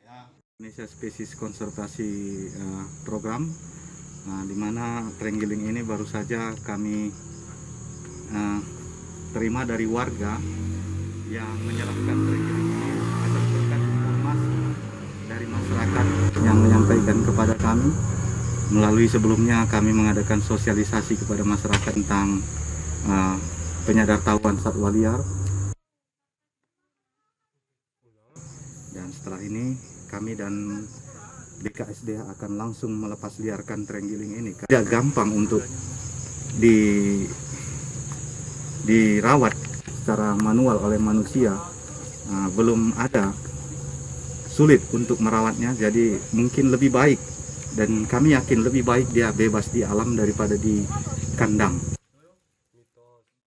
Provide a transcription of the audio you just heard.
Indonesia Spesies Konservasi Program, di mana terenggiling ini baru saja kami terima dari warga yang menyerahkan terenggiling ini atas berkat informasi dari masyarakat yang menyampaikan kepada kami. Melalui sebelumnya kami mengadakan sosialisasi kepada masyarakat tentang penyadartahuan satwa liar. Dan setelah ini kami dan BKSDA akan langsung melepas liarkan terenggiling ini. Tidak gampang untuk dirawat secara manual oleh manusia, belum ada, sulit untuk merawatnya. Jadi mungkin lebih baik, dan kami yakin lebih baik dia bebas di alam daripada di kandang.